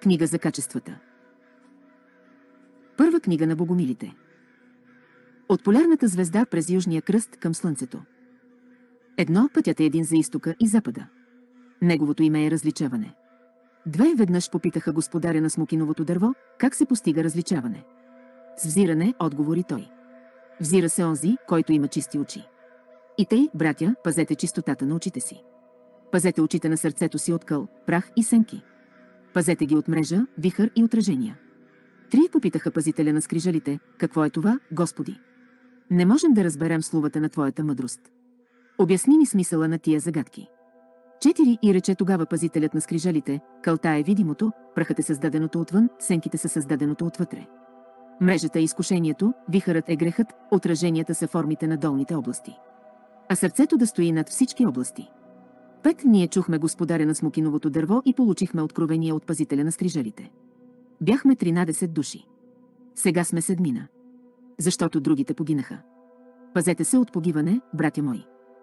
Книга за качествата. Първа книга на богомилите. От полярната звезда през Южния кръст към Слънцето. Едно, пътят е един за изтока и запада. Неговото име е различаване. Две, веднъж попитаха господаря на смокиновото дърво, как се постига различаване. С взиране, отговори той. Взира се онзи, който има чисти очи. И тъй, братя, пазете чистотата на очите си. Пазете очите на сърцето си от къл, прах и сенки. Пазете ги от мрежа, вихър и отражения. Три, попитаха пазителя на скрижалите, какво е това, Господи? Не можем да разберем словата на Твоята мъдрост. Обясни ни смисъла на тия загадки. Четири, и рече тогава пазителят на скрижалите, кълта е видимото, прахът е създаденото отвън, сенките са създаденото отвътре. Мрежата е изкушението, вихърът е грехът, отраженията са формите на долните области. А сърцето да стои над всички области. Пет, ние чухме господаря на смокиновото дърво и получихме откровение от пазителя на скрижалите. Бяхме 13 души. Сега сме 7. Защото другите погинаха. Пазете се от погиване, братя мои.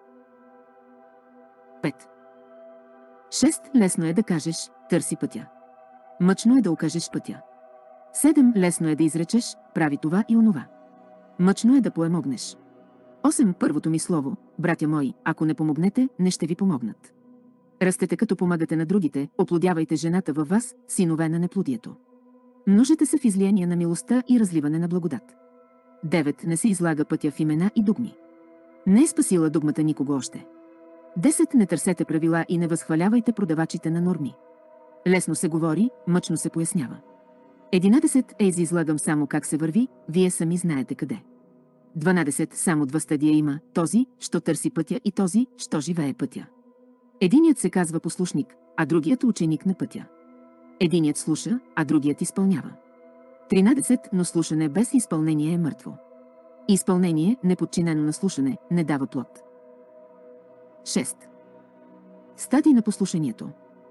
5. 6. Лесно е да кажеш, търси пътя. Мъчно е да окажеш пътя. 7. Лесно е да изречеш, прави това и онова. Мъчно е да поемогнеш. 8. Първото ми слово, братя мои, ако не помогнете, не ще ви помогнат. Растете като помагате на другите, оплодявайте жената във вас, синове на неплодието. Множете се в излияние на милостта и разливане на благодат. 9. Не се излага пътя в имена и дугми. Не е спасила дугмата никого още. 10. Не търсете правила и не възхвалявайте продавачите на норми. Лесно се говори, мъчно се пояснява. 11. Ей, излагам само как се върви, вие сами знаете къде. 12. Само два стадия има, този, що търси пътя и този, що живее пътя. Единият се казва послушник, а другият ученик на пътя. Единият слуша, а другият изпълнява. 13. Но слушане без изпълнение е мъртво. Изпълнение, неподчинено на слушане, не дава плод. 6. Стадии на послушанието.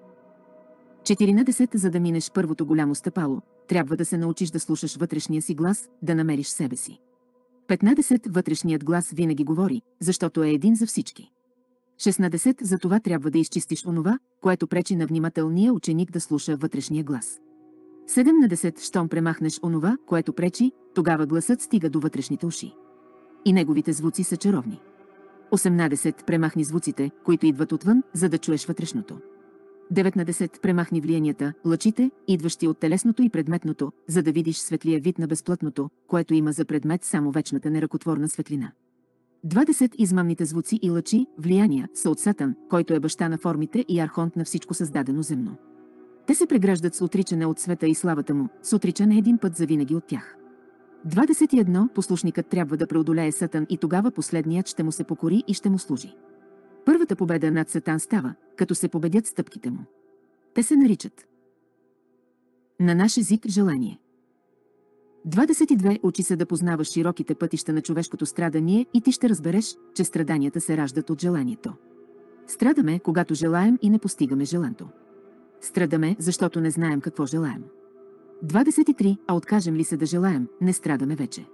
14. За да минеш първото голямо стъпало, трябва да се научиш да слушаш вътрешния си глас, да намериш себе си. 15. Вътрешният глас винаги говори, защото е един за всички. 16. За това трябва да изчистиш онова, което пречи на внимателния ученик да слуша вътрешния глас. 17. Щом премахнеш онова, което пречи, тогава гласът стига до вътрешните уши. И неговите звуци са чаровни. 18. Премахни звуците, които идват отвън, за да чуеш вътрешното. 19. Премахни влиянията, лъчите, идващи от телесното и предметното, за да видиш светлия вид на безплътното, което има за предмет само вечната неръкотворна светлина. 20. Измамните звуци и лъчи, влияния, са от Сатан, който е баща на формите и архонт на всичко създадено земно. Те се преграждат с отричане от света и славата му, с отричане един път завинаги от тях. 21. Послушникът трябва да преодолее Сатан и тогава последният ще му се покори и ще му служи. Първата победа над Сатан става, като се победят стъпките му. Те се наричат на наш език желание. 22. Учи се да познаваш широките пътища на човешкото страдание и ти ще разбереш, че страданията се раждат от желанието. Страдаме, когато желаем и не постигаме желаното. Страдаме, защото не знаем какво желаем. 23. А откажем ли се да желаем, не страдаме вече.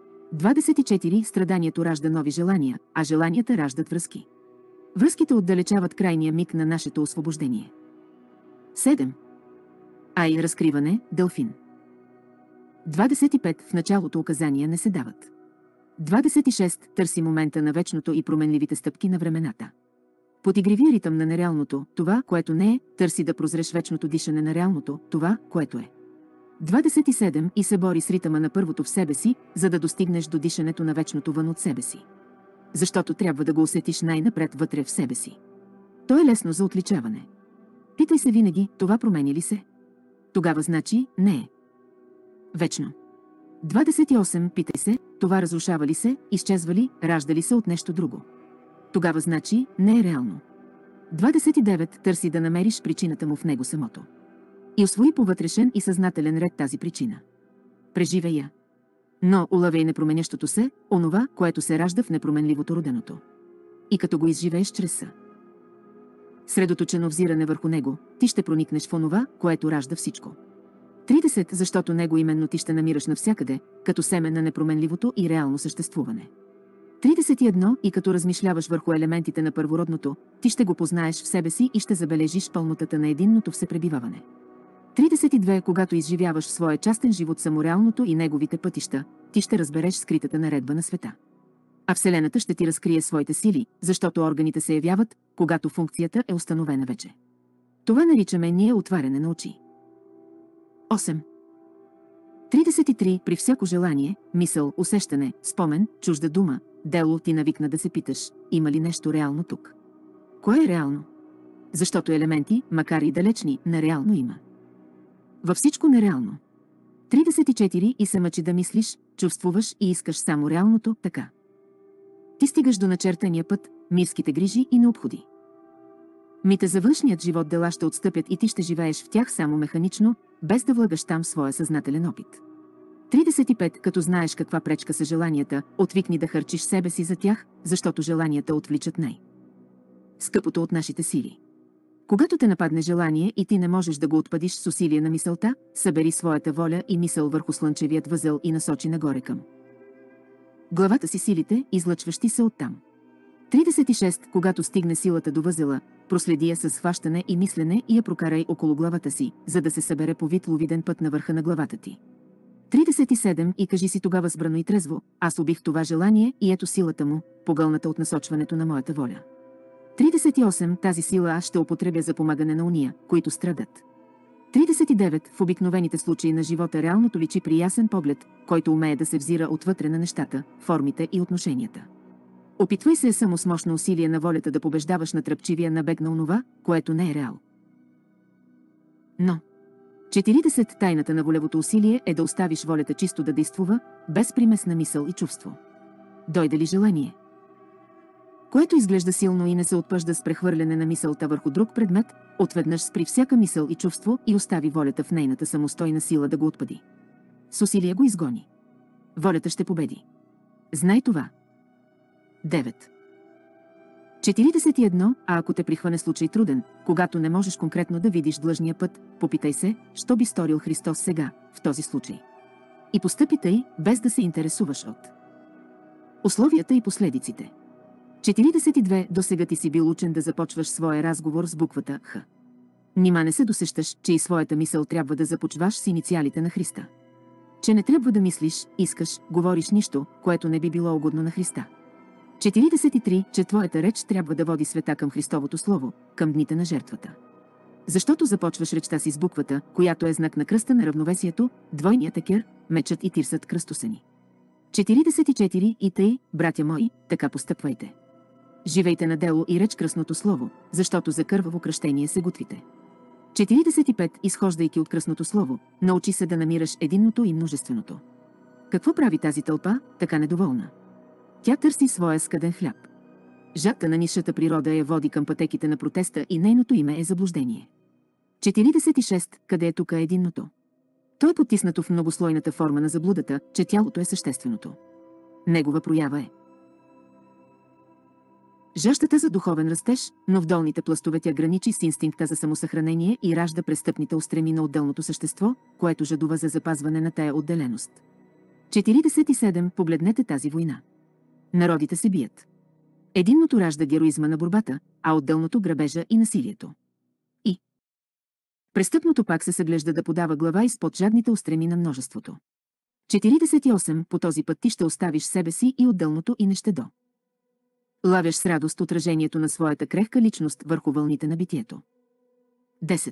24. Страданието ражда нови желания, а желанията раждат връзки. Връзките отдалечават крайния миг на нашето освобождение. 7. Ай, разкриване, Делфин. 25. В началото указания не се дават. 26. Търси момента на вечното и променливите стъпки на времената. Под игривия ритъм на нереалното, това, което не е, търси да прозреш вечното дишане на реалното, това, което е. 27. И се бори с ритъма на първото в себе си, за да достигнеш до дишането на вечното вън от себе си. Защото трябва да го усетиш най-напред вътре в себе си. То е лесно за отличаване. Питай се винаги, това промени ли се? Тогава значи, не е. Вечно. 28. Питай се, това разрушава ли се, изчезва ли, ражда ли се от нещо друго? Тогава значи, не е реално. 29. Търси да намериш причината му в него самото. И усвои по вътрешен и съзнателен ред тази причина. Преживей я. Но улавяй непроменящото се, онова, което се ражда в непроменливото роденото. И като го изживееш чрез са. Средоточено взиране върху него, ти ще проникнеш в онова, което ражда всичко. 30. Защото него именно ти ще намираш навсякъде, като семе на непроменливото и реално съществуване. 31. И като размишляваш върху елементите на първородното, ти ще го познаеш в себе си и ще забележиш пълнотата на единното всепребиваване. 32. Когато изживяваш в своя частен живот самореалното и неговите пътища, ти ще разбереш скритата наредба на света. А Вселената ще ти разкрие своите сили, защото органите се явяват, когато функцията е установена вече. Това наричаме ние отваряне на очи. 8. 33. При всяко желание, мисъл, усещане, спомен, чужда дума, дело ти навикна да се питаш, има ли нещо реално тук? Кое е реално? Защото елементи, макар и далечни, нереално има. Във всичко нереално. 34. И се мъчи да мислиш, чувствуваш и искаш само реалното, така. Ти стигаш до начертания път, мирските грижи и необходи. Мите за външният живот дела ще отстъпят и ти ще живееш в тях само механично, без да влагаш там своя съзнателен опит. 35. Като знаеш каква пречка са желанията, отвикни да харчиш себе си за тях, защото желанията отвличат скъпото от нашите сили. Когато те нападне желание и ти не можеш да го отпадиш с усилие на мисълта, събери своята воля и мисъл върху слънчевият възел и насочи нагоре към главата си силите, излъчващи се оттам. 36. Когато стигне силата до възела, проследи я с хващане и мислене и я прокарай около главата си, за да се събере по вид-ловиден път на върха на главата ти. 37. И кажи си тогава сбрано и трезво, аз убих това желание и ето силата му, погълната от насочването на моята воля. 38. Тази сила аз ще употребя за помагане на уния, които страдат. 39. В обикновените случаи на живота реалното личи при ясен поглед, който умее да се взира отвътре на нещата, формите и отношенията. Опитвай се само с мощно усилие на волята да побеждаваш натръпчивия набег на онова, което не е реал. Но 40. Тайната на волевото усилие е да оставиш волята чисто да действува, без примес на мисъл и чувство. Дойде ли желание, което изглежда силно и не се отпъжда с прехвърляне на мисълта върху друг предмет, отведнъж спри всяка мисъл и чувство и остави волята в нейната самостойна сила да го отпади. С усилие го изгони. Волята ще победи. Знай това. 9. 41. А ако те прихване случай труден, когато не можеш конкретно да видиш длъжния път, попитай се, що би сторил Христос сега, в този случай. И постъпи тъй, без да се интересуваш от условията и последиците. 42. Досега ти си бил учен да започваш своя разговор с буквата Х. Нима не се досещаш, че и своята мисъл трябва да започваш с инициалите на Христа. Че не трябва да мислиш, искаш, говориш нищо, което не би било угодно на Христа. 43. Че твоята реч трябва да води света към Христовото Слово, към дните на жертвата. Защото започваш речта си с буквата, която е знак на кръста на равновесието, двойният екер, мечът и тирсът кръстосани. 44. И тъй, братя мои, така постъпвайте. Живейте на дело и реч кръстното слово, защото за кърваво кръщение се готвите. 45. Изхождайки от кръстното слово, научи се да намираш единното и множественото. Какво прави тази тълпа, така недоволна? Тя търси своя скъден хляб. Жадта на нисшата природа я води към пътеките на протеста и нейното име е заблуждение. 46. Къде е тук единното? То е потиснато в многослойната форма на заблудата, че тялото е същественото. Негова проява е жаждата за духовен растеж, но в долните пластове тя граничи с инстинкта за самосъхранение и ражда престъпните устреми на отделното същество, което жадува за запазване на тая отделеност. 47. Погледнете тази война. Народите се бият. Единното ражда героизма на борбата, а отделното грабежа и насилието. И престъпното пак се съглежда да подава глава изпод жадните устреми на множеството. 48. По този път ти ще оставиш себе си и отделното и не ще лавяш с радост отражението на своята крехка личност върху вълните на битието. 10.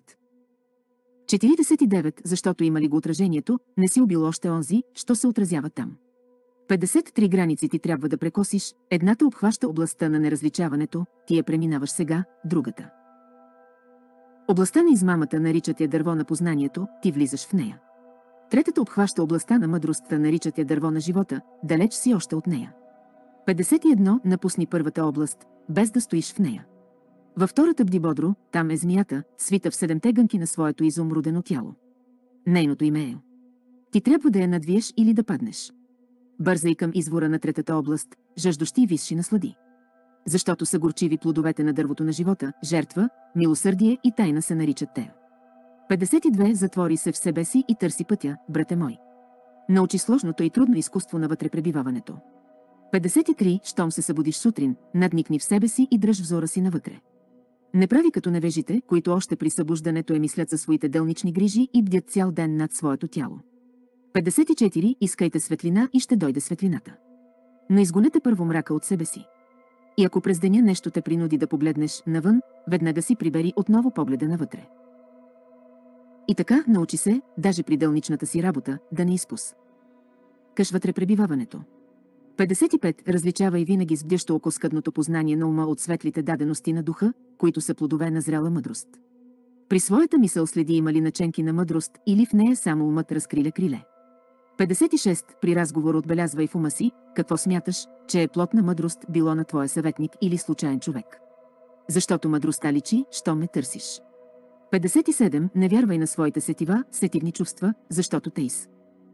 49. Защото има ли го отражението, не си убил още онзи, що се отразява там. 53. Граници ти трябва да прекосиш, едната обхваща областта на неразличаването, ти я преминаваш сега, другата. Областта на измамата наричат я дърво на познанието, ти влизаш в нея. Третата обхваща областта на мъдростта, наричат я дърво на живота, далеч си още от нея. 51. Напусни първата област, без да стоиш в нея. Във втората бди бодро, там е змията, свита в 7 гънки на своето изумрудено тяло. Нейното име е. Ти трябва да я надвиеш или да паднеш. Бързай към извора на третата област, жаждощи и висши наслади. Защото са горчиви плодовете на дървото на живота, жертва, милосърдие и тайна се наричат те. 52. Затвори се в себе си и търси пътя, брате мой. Научи сложното и трудно изкуство на вътре пребиваването. 53. Щом се събудиш сутрин, надникни в себе си и дръж взора си навътре. Не прави като невежите, които още при събуждането мислят за своите делнични грижи и бдят цял ден над своето тяло. 54. Искайте светлина и ще дойде светлината. Но изгонете първо мрака от себе си. И ако през деня нещо те принуди да погледнеш навън, веднага си прибери отново погледа навътре. И така научи се, даже при делничната си работа, да не изпус. Къш вътре пребиваването. 55. Различавай винаги с бдящо око скъдното познание на ума от светлите дадености на духа, които са плодове на зрела мъдрост. При своята мисъл следи има ли наченки на мъдрост или в нея само умът разкриля криле. 56. При разговор отбелязвай в ума си, какво смяташ, че е плод на мъдрост било на твоя съветник или случайен човек. Защото мъдростта личи, що ме търсиш. 57. Не вярвай на своите сетива, сетивни чувства, защото те из.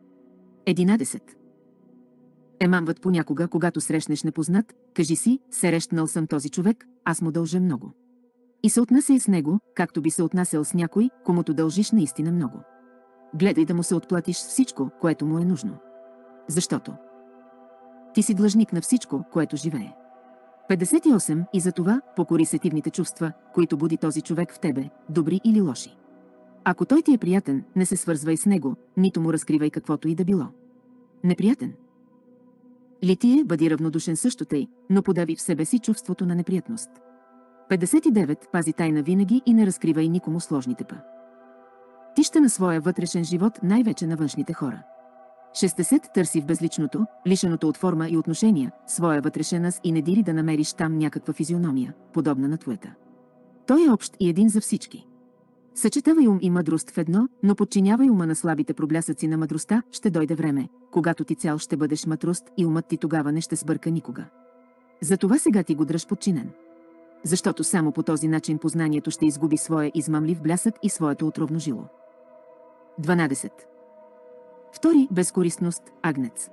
11. Емамват понякога, когато срещнеш непознат, кажи си, срещнал съм този човек, аз му дължа много. И се отнасяй с него, както би се отнасял с някой, комуто дължиш наистина много. Гледай да му се отплатиш всичко, което му е нужно. Защото ти си длъжник на всичко, което живее. 58. И за това покори сетивните чувства, които буди този човек в тебе, добри или лоши. Ако той ти е приятен, не се свързвай с него, нито му разкривай каквото и да било. Неприятен ли ти бъди равнодушен също тъй, но подави в себе си чувството на неприятност. 59. Пази тайна винаги и не разкривай никому сложните па. Тища на своя вътрешен живот, най-вече на външните хора. 60. Търси в безличното, лишеното от форма и отношения, своя вътрешен аз и не дири да намериш там някаква физиономия, подобна на твоята. Той е общ и един за всички. Съчетавай ум и мъдрост в едно, но подчинявай ума на слабите проблясъци на мъдростта, ще дойде време, когато ти цял ще бъдеш мъдрост и умът ти тогава не ще сбърка никога. Затова сега ти го дръж подчинен. Защото само по този начин познанието ще изгуби своя измамлив блясък и своето отровно жило. 12. Втори – безкористност, агнец.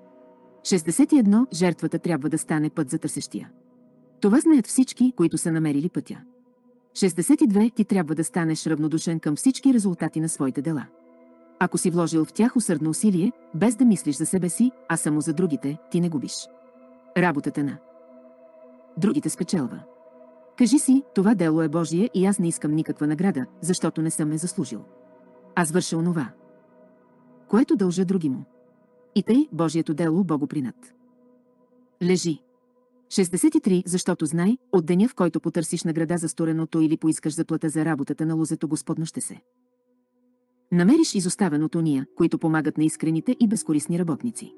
61. Жертвата трябва да стане път за търсещия. Това знаят всички, които са намерили пътя. 62. Ти трябва да станеш равнодушен към всички резултати на своите дела. Ако си вложил в тях усърдно усилие, без да мислиш за себе си, а само за другите, ти не губиш. Работата на другите спечелва. Кажи си, това дело е Божие и аз не искам никаква награда, защото не съм ме заслужил. Аз върша онова, което дължа другиму. И тъй, Божието дело Богу принад. Лежи. 63. Защото знай, от деня, в който потърсиш награда за стореното или поискаш заплата за работата на лозето Господно ще се намериш изоставеното уния, които помагат на искрените и безкорисни работници.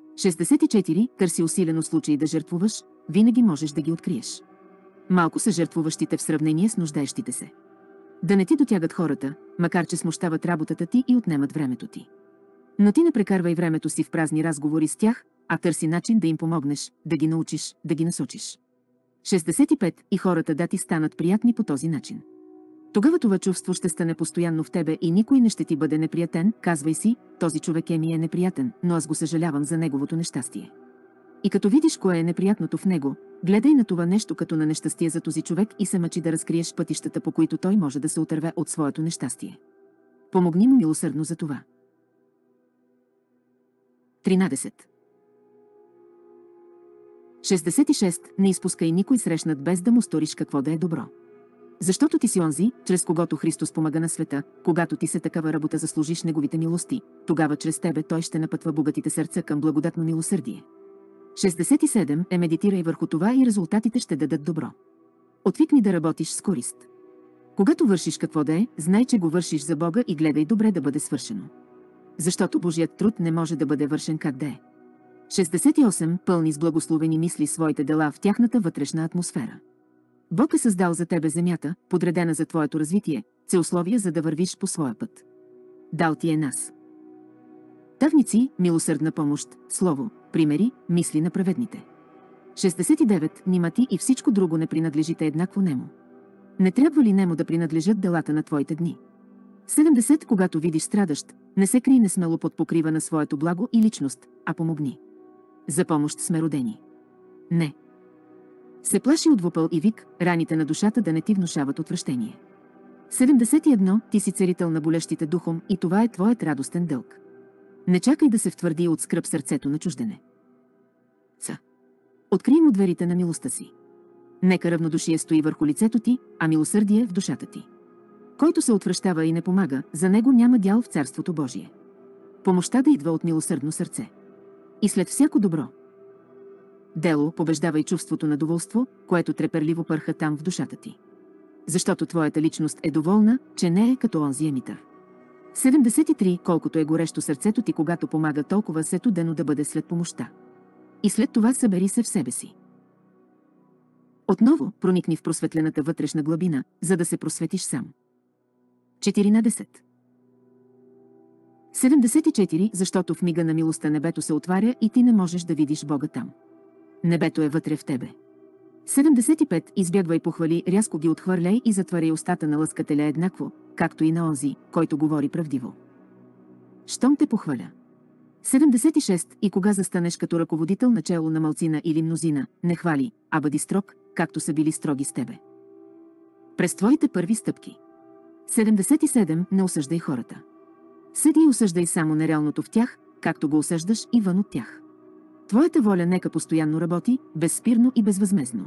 64. Търси усилено случай да жертвуваш, винаги можеш да ги откриеш. Малко са жертвуващите в сравнение с нуждаещите се. Да не ти дотягат хората, макар че смущават работата ти и отнемат времето ти. Но ти не прекарвай времето си в празни разговори с тях, а търси начин да им помогнеш, да ги научиш, да ги насочиш. 65. И хората да ти станат приятни по този начин. Тогава това чувство ще стане постоянно в тебе и никой не ще ти бъде неприятен, казвай си, този човек ми е неприятен, но аз го съжалявам за неговото нещастие. И като видиш кое е неприятното в него, гледай на това нещо като на нещастие за този човек и се мъчи да разкриеш пътищата, по които той може да се отърве от своето нещастие. Помогни му милосърдно за това. 13. 66. Не изпускай никой срещнат без да му сториш какво да е добро. Защото ти си онзи, чрез когото Христос помага на света, когато ти се такава работа заслужиш неговите милости, тогава чрез тебе той ще напътва богатите сърца към благодатно милосърдие. 67. Медитирай върху това и резултатите ще дадат добро. Отвикни да работиш с корист. Когато вършиш какво да е, знай, че го вършиш за Бога и гледай добре да бъде свършено. Защото Божият труд не може да бъде вършен как да е. 68. Пълни с благословени мисли своите дела в тяхната вътрешна атмосфера. Бог е създал за тебе земята, подредена за твоето развитие, условия за да вървиш по своя път. Дал ти е нас. Давници, милосърдна помощ, слово, примери, мисли на праведните. 69. Нима ти и всичко друго не принадлежите еднакво нему. Не трябва ли нему да принадлежат делата на твоите дни? 70. Когато видиш страдащ, не се крий несмело под покрива на своето благо и личност, а помогни. За помощ сме родени. Не се плаши от вопъл и вик, раните на душата да не ти внушават отвращение. 71. Ти си царител на болещите духом и това е твоят радостен дълг. Не чакай да се втвърди от скръб сърцето на чуждене. Открий му дверите на милостта си. Нека равнодушие стои върху лицето ти, а милосърдие в душата ти. Който се отвръщава и не помага, за него няма дял в Царството Божие. Помощта да идва от милосърдно сърце. И след всяко добро дело побеждава и чувството на доволство, което треперливо пърха там в душата ти. Защото твоята личност е доволна, че не е като онзи емитър. 73. Колкото е горещо сърцето ти, когато помага, толкова сето дено да бъде след помощта. И след това събери се в себе си. Отново проникни в просветлената вътрешна глъбина, за да се просветиш сам. 14. 74. Защото в мига на милостта небето се отваря и ти не можеш да видиш Бога там. Небето е вътре в тебе. 75. Избягвай похвали, рязко ги отхвърляй и затваряй устата на лъскателя еднакво, както и на онзи, който говори правдиво. Щом те похваля. 76. И кога застанеш като ръководител начело на малцина или мнозина, не хвали, а бъди строг, както са били строги с тебе. През твоите първи стъпки. 77. Не осъждай хората. Съди и осъждай само нереалното в тях, както го осъждаш и вън от тях. Твоята воля нека постоянно работи, безспирно и безвъзмездно.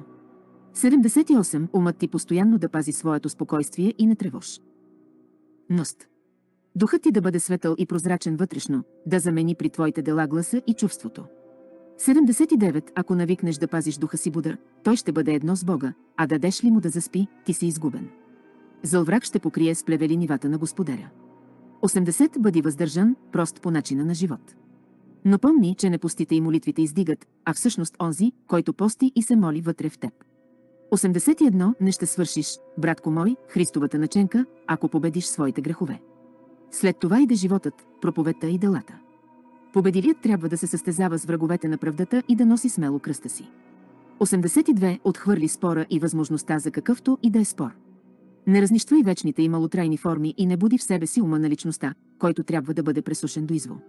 78. Умът ти постоянно да пази своето спокойствие и не тревож. Ност. Духът ти да бъде светъл и прозрачен вътрешно, да замени при твоите дела гласа и чувството. 79. Ако навикнеш да пазиш духа си будър, той ще бъде едно с Бога, а дадеш ли му да заспи, ти си изгубен. Зъл враг ще покрие с плевели нивата на Господаря. 80. Бъди въздържан, прост по начина на живот. Но помни, че не постите и молитвите издигат, а всъщност онзи, който пости и се моли вътре в теб. 81. Не ще свършиш, братко мой, Христовата наченка, ако победиш своите грехове. След това иде животът, проповедта и делата. Победилият трябва да се състезава с враговете на правдата и да носи смело кръста си. 82. Отхвърли спора и възможността за какъвто и да е спор. Не разнищвай вечните и малотрайни форми и не буди в себе си ума на личността, който трябва да бъде пресушен до извол.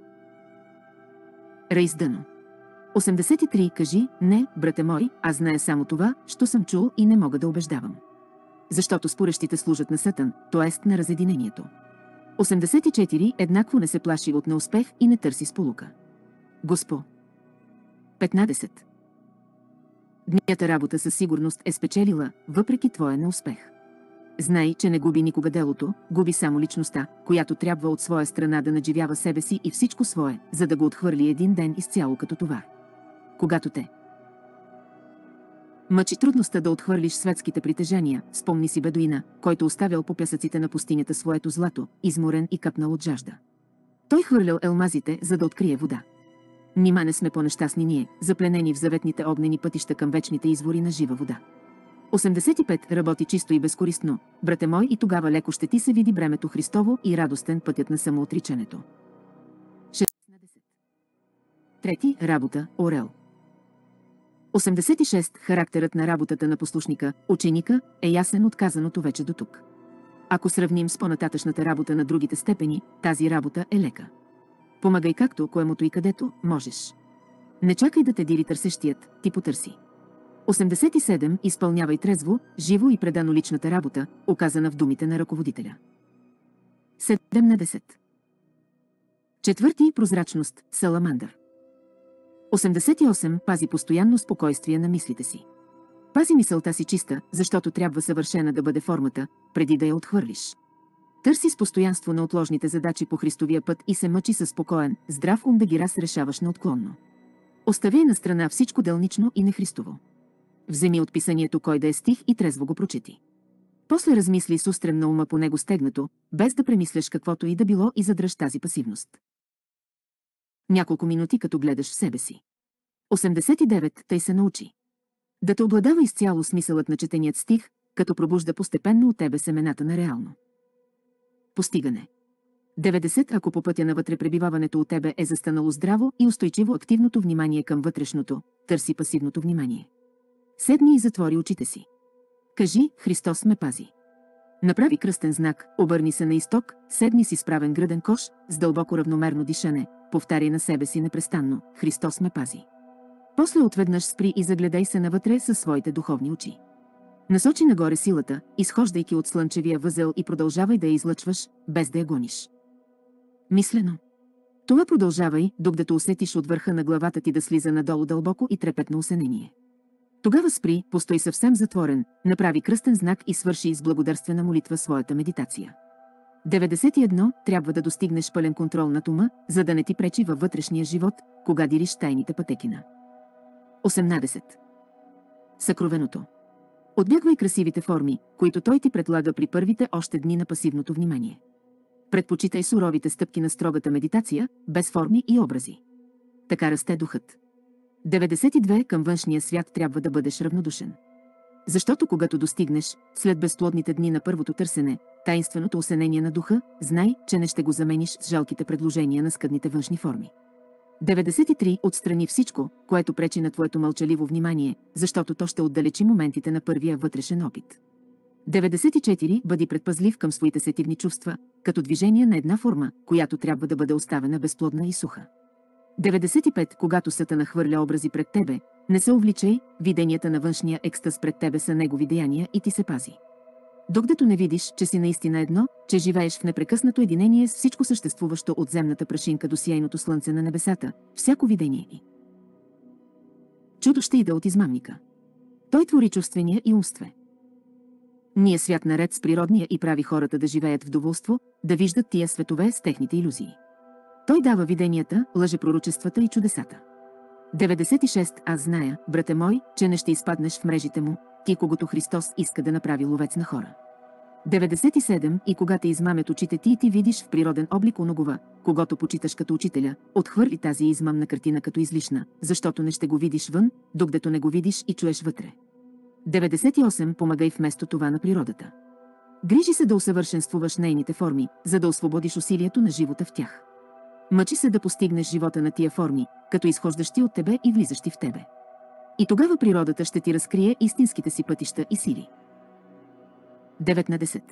Рейс дъно. 83. Кажи, не, брате мой, аз зная само това, що съм чул и не мога да убеждавам. Защото спорещите служат на Сатан, т.е. на разединението. 84. Еднакво не се плаши от неуспех и не търси сполука. Госпо. 15. Днята работа със сигурност е спечелила, въпреки твоя неуспех. Знай, че не губи никога делото, губи само личността, която трябва от своя страна да надживява себе си и всичко свое, за да го отхвърли един ден изцяло като товар. Когато те мъчи трудността да отхвърлиш светските притежения, спомни си бедуина, който оставял по пясъците на пустинята своето злато, изморен и къпнал от жажда. Той хвърлял елмазите, за да открие вода. Нима не сме по-нещастни ние, запленени в заветните огнени пътища към вечните извори на жива вода. 85. Работи чисто и безкористно, брате мой, и тогава леко ще ти се види бремето Христово и радостен пътят на самоотричането. 16. Трети. Работа, орел. 86. Характерът на работата на послушника, ученика, е ясен от казаното вече до тук. Ако сравним с по-нататъчната работа на другите степени, тази работа е лека. Помагай както, коемото и където, можеш. Не чакай да те дири търсещият, ти потърси. 87. Изпълнявай трезво, живо и предано личната работа, оказана в думите на ръководителя. 17. Четвърти. Прозрачност, саламандър. 88. Пази постоянно спокойствие на мислите си. Пази мисълта си чиста, защото трябва съвършена да бъде формата, преди да я отхвърлиш. Търси с постоянство на отложните задачи по Христовия път и се мъчи със спокоен, здрав ум да ги разрешаваш неотклонно. Оставяй на страна всичко делнично и нехристово. Вземи от писанието кой да е стих и трезво го прочети. После размисли с устрем на ума по него стегнато, без да премисляш каквото и да било, и задръж тази пасивност. Няколко минути като гледаш в себе си. 89. Тъй се научи. Да те обладава изцяло смисълът на четеният стих, като пробужда постепенно от тебе семената на реално постигане. 90. Ако по пътя на вътре пребиваването от тебе е застанало здраво и устойчиво активното внимание към вътрешното, търси пасивното внимание. Седни и затвори очите си. Кажи, Христос ме пази. Направи кръстен знак, обърни се на изток, седни си с правен гръден кош, с дълбоко равномерно дишане, повтаряй на себе си непрестанно, Христос ме пази. После отведнъж спри и загледай се навътре със своите духовни очи. Насочи нагоре силата, изхождайки от слънчевия възел, и продължавай да я излъчваш, без да я гониш. Мислено. Това продължавай, докато усетиш от върха на главата ти да слиза надолу дълбоко и трепетно усенение. Тогава спри, постой съвсем затворен, направи кръстен знак и свърши с благодарствена молитва своята медитация. 91. Трябва да достигнеш пълен контрол над ума, за да не ти пречи във вътрешния живот, кога дириш тайните пътекина. 18. Съкровеното. Отбягвай красивите форми, които той ти предлага при първите още дни на пасивното внимание. Предпочитай суровите стъпки на строгата медитация, без форми и образи. Така расте духът. 92. Към външния свят трябва да бъдеш равнодушен. Защото когато достигнеш, след безплодните дни на първото търсене, таинственото осенение на духа, знай, че не ще го замениш с жалките предложения на скъдните външни форми. 93. Отстрани всичко, което пречи на твоето мълчаливо внимание, защото то ще отдалечи моментите на първия вътрешен опит. 94. Бъди предпазлив към своите сетивни чувства, като движение на една форма, която трябва да бъде оставена безплодна и суха. 95. Когато Сатана хвърля образи пред тебе, не се увличай, виденията на външния екстаз пред тебе са негови деяния и ти се пази. Докато не видиш, че си наистина едно, че живееш в непрекъснато единение с всичко съществуващо от земната прашинка до сияйното слънце на небесата, всяко видение и чудо ще иде от измамника. Той твори чувствения и умстве. Ние свят наред с природния и прави хората да живеят в доволство, да виждат тия светове с техните илюзии. Той дава виденията, лъжепророчествата и чудесата. 96. Аз зная, брате мой, че не ще изпаднеш в мрежите му, ти когото Христос иска да направи ловец на хора. 97. И когато измамят очите ти и ти видиш в природен облик оногова, когато почиташ като учителя, отхвърли тази измамна картина като излишна, защото не ще го видиш вън, докато не го видиш и чуеш вътре. 98. Помагай вместо това на природата. Грижи се да усъвършенствуваш нейните форми, за да освободиш усилието на живота в тях. Мъчи се да постигнеш живота на тия форми, като изхождащи от тебе и влизащи в тебе. И тогава природата ще ти разкрие истинските си пътища и сили. 9 на 10.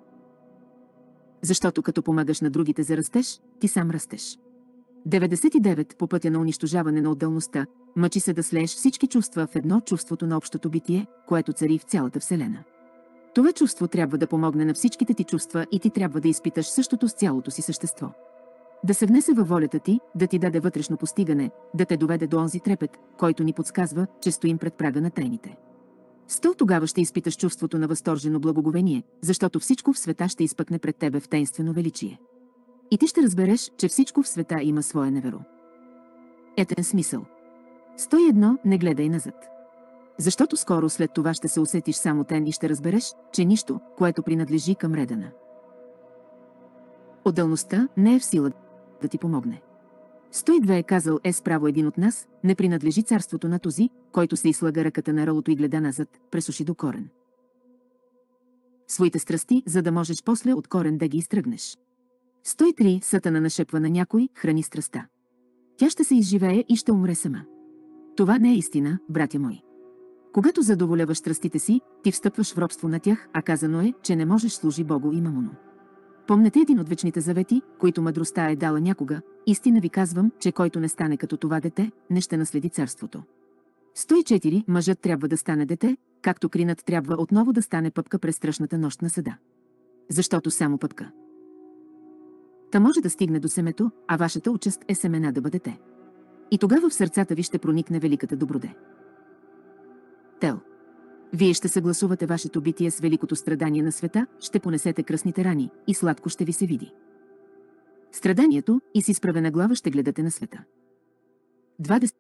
Защото като помагаш на другите за растеж, ти сам растеш. 99. По пътя на унищожаване на отделността, мъчи се да слееш всички чувства в едно, чувството на общото битие, което цари в цялата Вселена. Това чувство трябва да помогне на всичките ти чувства и ти трябва да изпиташ същото с цялото си същество. Да се внесе във волята ти, да ти даде вътрешно постигане, да те доведе до онзи трепет, който ни подсказва, че стоим пред прага на тайните. Тогава ще изпиташ чувството на възторжено благоговение, защото всичко в света ще изпъкне пред тебе в таинствено величие. И ти ще разбереш, че всичко в света има свое неверо. Етен смисъл. 101. Не гледай назад. Защото скоро след това ще се усетиш само тен и ще разбереш, че нищо, което принадлежи към Редана. Отделността не е в сила да ти помогне. 102 е казал справо един от нас, не принадлежи царството на този, който се излага ръката на рълото и гледа назад, пресуши до корен. Своите страсти, за да можеш после от корен да ги изтръгнеш. 103. Сатана нашепва на някой, храни страста. Тя ще се изживее и ще умре сама. Това не е истина, братя мои. Когато задоволяваш страстите си, ти встъпваш в робство на тях, а казано е, че не можеш служи Богу и мамоно. Помнете един от вечните завети, които мъдростта е дала някога, истина ви казвам, че който не стане като това дете, не ще наследи царството. 104. Мъжът трябва да стане дете, както кринът трябва отново да стане пъпка през страшната нощ на съда. Защото само пъпка та може да стигне до семето, а вашата участ е семена да бъдете. И тогава в сърцата ви ще проникне великата доброде. Тел. Вие ще съгласувате вашето битие с великото страдание на света, ще понесете кръсните рани и сладко ще ви се види. Страданието и с изправена глава ще гледате на света. 20.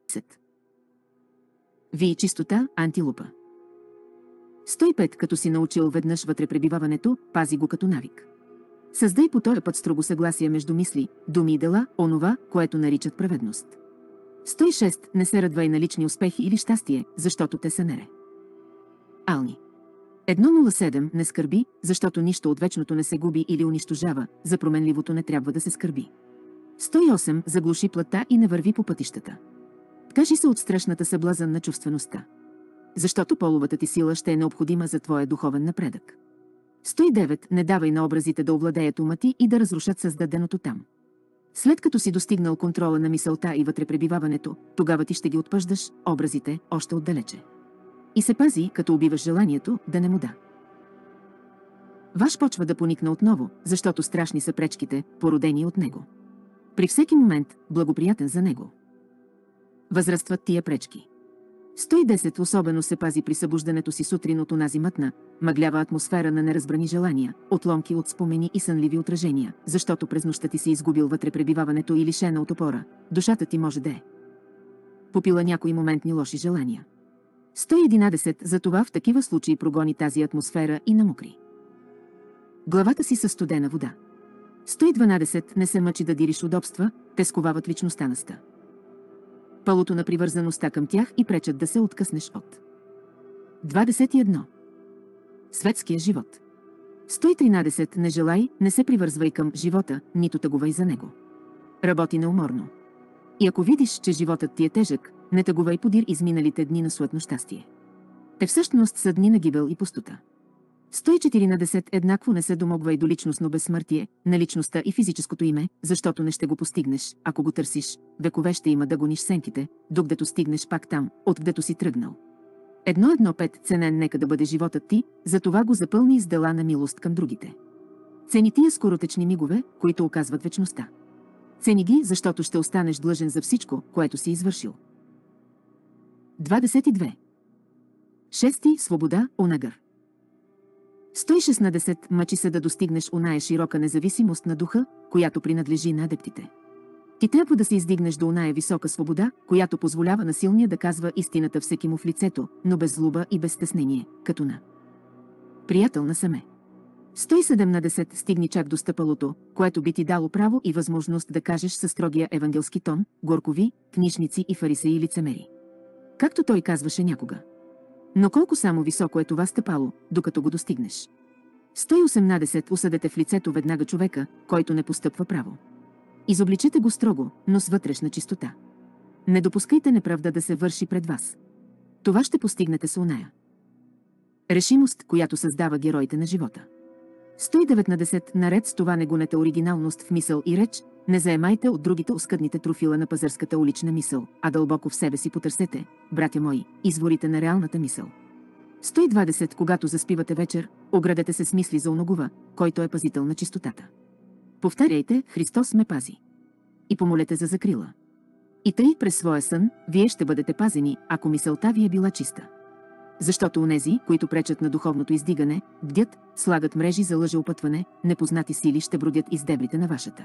Вие чистота, антилопа. 105. Като си научил веднъж вътре пребиваването, пази го като навик. Създай по този път строго съгласие между мисли, думи и дела, онова, което наричат праведност. 106. Не се радвай на лични успехи или щастие, защото те са нере. Ални. 107. Не скърби, защото нищо от вечното не се губи или унищожава, за променливото не трябва да се скърби. 108. Заглуши плътта и не върви по пътищата. Кажи се от страшната съблазън на чувствеността. Защото половата ти сила ще е необходима за твоя духовен напредък. 109. Не давай на образите да овладеят ума ти и да разрушат създаденото там. След като си достигнал контрола на мисълта и вътре пребиваването, тогава ти ще ги отпъждаш, образите, още отдалече. И се пази, като убиваш желанието, да не му да. Ваш почва да поникне отново, защото страшни са пречките, породени от него. При всеки момент, благоприятен за него. Възрастват тия пречки. 110 особено се пази при събуждането си сутрин от онази мътна, мъглява атмосфера на неразбрани желания, отломки от спомени и сънливи отражения, защото през нощта ти си изгубил вътре пребиваването и лишена от опора. Душата ти може да е попила някои моментни лоши желания. 111 затова в такива случаи прогони тази атмосфера и намокри главата си със студена вода. 112 не се мъчи да дириш удобства, те сковават личността на ста палото на привързаността към тях и пречат да се откъснеш от 21. Светския живот. 113 не желай, не се привързвай към живота, нито тъгувай за него. Работи неуморно. И ако видиш, че животът ти е тежък, не тъгувай подир изминалите дни на суетно щастие. Те всъщност са дни на гибел и пустота. 114 еднакво не се домогвай до личностно безсмъртие, на личността и физическото име, защото не ще го постигнеш, ако го търсиш. Векове ще има да гониш сенките, докъдето стигнеш пак там, откъдето си тръгнал. 1.1.5 ценен нека да бъде животът ти, затова го запълни с дела на милост към другите. Цени тия скоротечни мигове, които оказват вечността. Цени ги, защото ще останеш длъжен за всичко, което си извършил. 22. Шести свобода, онагър. 116 мъчи се да достигнеш оная широка независимост на духа, която принадлежи на адептите. Ти трябва да се издигнеш до оная висока свобода, която позволява на силния да казва истината всеки му в лицето, но без злоба и без стеснение, като на приятел насаме. 117 стигни чак до стъпалото, което би ти дало право и възможност да кажеш със строгия евангелски тон, горкови, книжници и фарисеи лицемери. Както той казваше някога. Но колко само високо е това стъпало, докато го достигнеш. 118 осъдете в лицето веднага човека, който не постъпва право. Изобличете го строго, но с вътрешна чистота. Не допускайте неправда да се върши пред вас. Това ще постигнете с оная решимост, която създава героите на живота. 119 наред с това не гонете оригиналност в мисъл и реч, не заемайте от другите оскъдните трофила на пазарската улична мисъл, а дълбоко в себе си потърсете, братя мои, изворите на реалната мисъл. 120 когато заспивате вечер, оградете се с мисли за оногова, който е пазител на чистотата. Повтаряйте, Христос ме пази. И помолете за закрила. И тъй през своя сън, вие ще бъдете пазени, ако мисълта ви е била чиста. Защото онези, които пречат на духовното издигане, бдят, слагат мрежи за лъжеопътване, непознати сили ще бродят из дебрите на вашата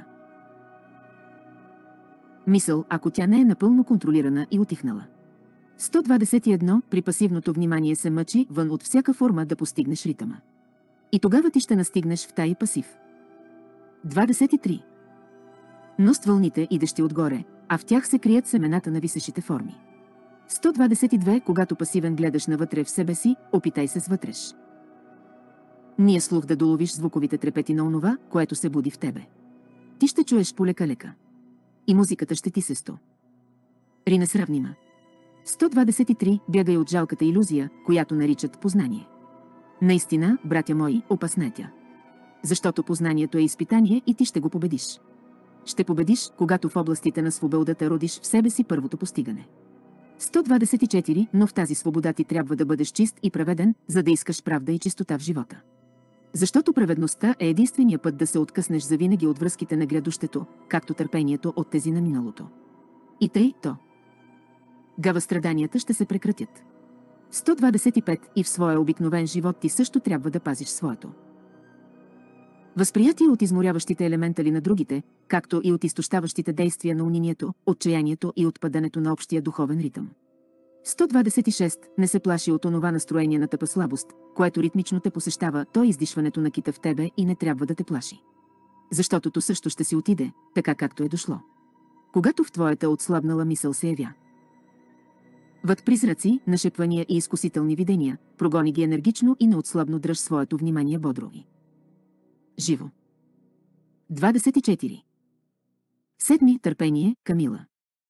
мисъл, ако тя не е напълно контролирана и утихнала. 121 при пасивното внимание се мъчи вън от всяка форма да постигнеш ритъма. И тогава ти ще настигнеш в таи пасив. 23. Ност вълните, идещи отгоре, а в тях се крият семената на висешите форми. 122 когато пасивен гледаш навътре в себе си, опитай се с вътреш. Ние слух да доловиш звуковите трепети на онова, което се буди в тебе. Ти ще чуеш полека-лека. И музиката ще ти се сто ри несравнима. 123 бягай от жалката илюзия, която наричат познание. Наистина, братя мои, опасна е тя. Защото познанието е изпитание и ти ще го победиш. Ще победиш, когато в областите на свободата родиш в себе си първото постигане. 124 но в тази свобода ти трябва да бъдеш чист и праведен, за да искаш правда и чистота в живота. Защото праведността е единствения път да се откъснеш завинаги от връзките на грядущето, както търпението от тези на миналото. И тъй, то. Гава страданията ще се прекратят. 125 и в своя обикновен живот ти също трябва да пазиш своето възприятие от изморяващите елементали на другите, както и от изтощаващите действия на унинието, отчаянието и отпадането на общия духовен ритъм. 126 не се плаши от онова настроение на тъпа слабост, което ритмично те посещава, то е издишването на кита в тебе и не трябва да те плаши. Защото то също ще си отиде, така както е дошло. Когато в твоята отслабнала мисъл се явя въд призраци, нашепвания и изкусителни видения, прогони ги енергично и неотслабно дръж своето внимание бодро и живо. 24. Седми търпение, Камила.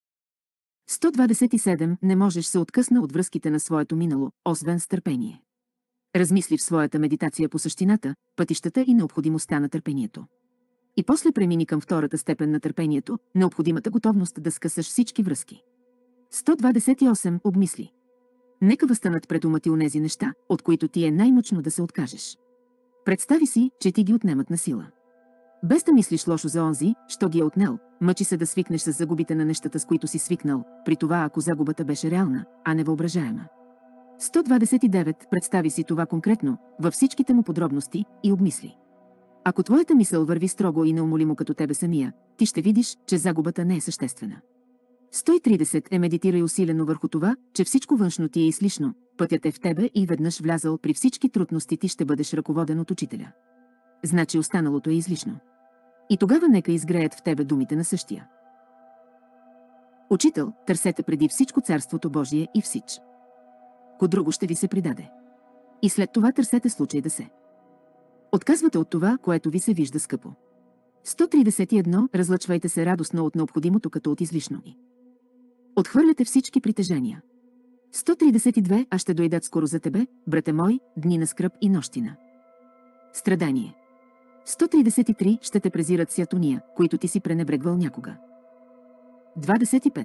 127 не можеш се откъсна от връзките на своето минало, освен с търпение. Размисли в своята медитация по същината, пътищата и необходимостта на търпението. И после премини към втората степен на търпението, необходимата готовност да скъсаш всички връзки. 128 обмисли. Нека възстанат пред ума ти онези неща, от които ти е най-мъчно да се откажеш. Представи си, че ти ги отнемат на сила. Без да мислиш лошо за онзи, що ги е отнел, мъчи се да свикнеш с загубите на нещата, с които си свикнал, при това ако загубата беше реална, а не въображаема. 129. Представи си това конкретно, във всичките му подробности, и обмисли. Ако твоята мисъл върви строго и неумолимо като тебе самия, ти ще видиш, че загубата не е съществена. 130. Медитирай усилено върху това, че всичко външно ти е излишно, пътят е в тебе и веднъж влязал при всички трудности ти ще бъдеш ръководен от учителя. Значи останалото е излишно. И тогава нека изгреят в тебе думите на същия. Учител, търсете преди всичко Царството Божие и всич. Ко друго ще ви се придаде. И след това търсете случай да се отказвате от това, което ви се вижда скъпо. 131. Разлъчвайте се радостно от необходимото като от излишно. Отхвърляте всички притежания. 132. А ще дойдат скоро за тебе, брате мой, дни на скръб и нощина. Страдание. 133. Ще те презират сятония, които ти си пренебрегвал някога. 25.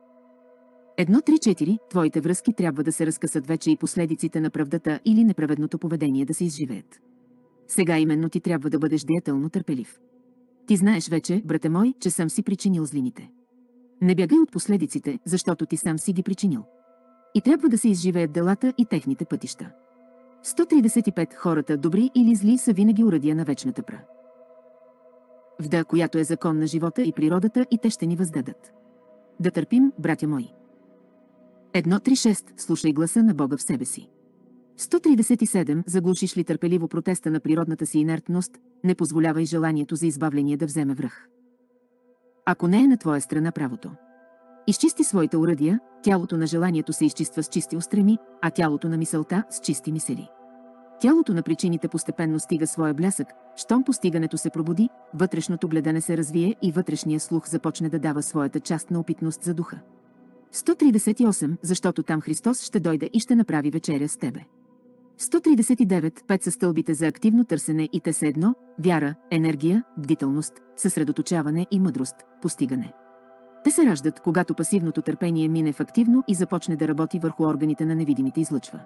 1.3.4. Твоите връзки трябва да се разкъсат вече и последиците на правдата или неправедното поведение да се изживеят. Сега именно ти трябва да бъдеш деятелно търпелив. Ти знаеш вече, брате мой, че сам си причинил злините. Не бягай от последиците, защото ти сам си ги причинил. И трябва да се изживеят делата и техните пътища. 135. Хората, добри или зли, са винаги уръдия на вечната правда, която е закон на живота и природата, и те ще ни въздадат. Да търпим, братя мои. 1.3.6. Слушай гласа на Бога в себе си. 137. Заглушиш ли търпеливо протеста на природната си инертност, не позволявай желанието за избавление да вземе връх. Ако не е на твоя страна правото. Изчисти своите уръдия, тялото на желанието се изчиства с чисти устреми, а тялото на мисълта с чисти мисели. Тялото на причините постепенно стига своя блясък, щом постигането се пробуди, вътрешното гледане се развие и вътрешния слух започне да дава своята част на опитност за духа. 138. Защото там Христос ще дойде и ще направи вечеря с тебе. 139. 5 са стълбите за активно търсене и те са едно: вяра, енергия, бдителност, съсредоточаване и мъдрост, постигане. Те се раждат, когато пасивното търпение мине в активно и започне да работи върху органите на невидимите излъчва.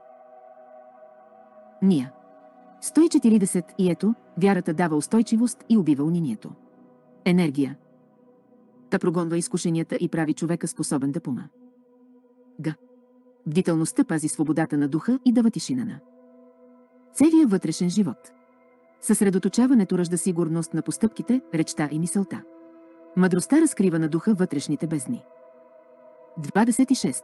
Ния. 140. И ето, вярата дава устойчивост и убива унинието. Енергия. Та прогонва изкушенията и прави човека способен да помага. Бдителността пази свободата на духа и дава тишина на целия вътрешен живот. Съсредоточаването ражда сигурност на постъпките, речта и мисълта. Мъдростта разкрива на духа вътрешните бездни. 26.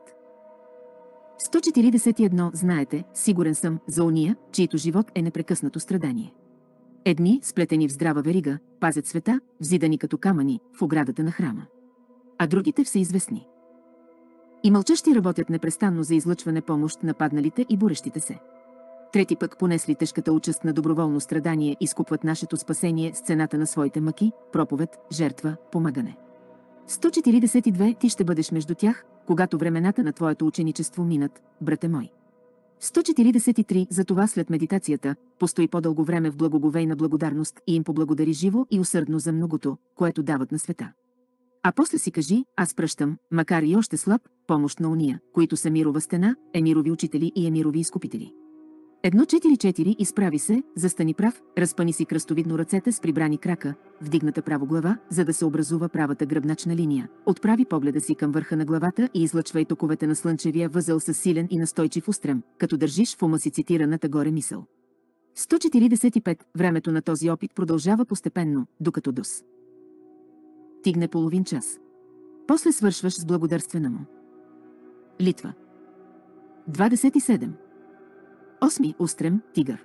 141. Знаете, сигурен съм, за ония, чието живот е непрекъснато страдание. Едни, сплетени в здрава верига, пазят света, взидани като камъни, в оградата на храма. А другите всеизвестни и мълчащи работят непрестанно за излъчване помощ на падналите и борещите се. Трети пък понесли тежката участ на доброволно страдание изкупват нашето спасение с цената на своите мъки, проповед, жертва, помагане. 142. Ти ще бъдеш между тях, когато времената на твоето ученичество минат, брате мой. 143. Затова след медитацията, постои по-дълго време в благоговейна благодарност и им поблагодари живо и усърдно за многото, което дават на света. А после си кажи: аз пръщам, макар и още слаб, помощ на уния, които са мирова стена, емирови учители и емирови изкупители. 1.4.4. Изправи се, застани прав, разпъни си кръстовидно ръцете с прибрани крака, вдигната право глава, за да се образува правата гръбначна линия. Отправи погледа си към върха на главата и излъчвай токовете на слънчевия възел с силен и настойчив устрем, като държиш в ума си цитираната горе мисъл. 145. Времето на този опит продължава постепенно, докато стигне половин час. После свършваш с благодарствена му литва. 27. 8. Устрем, тигър.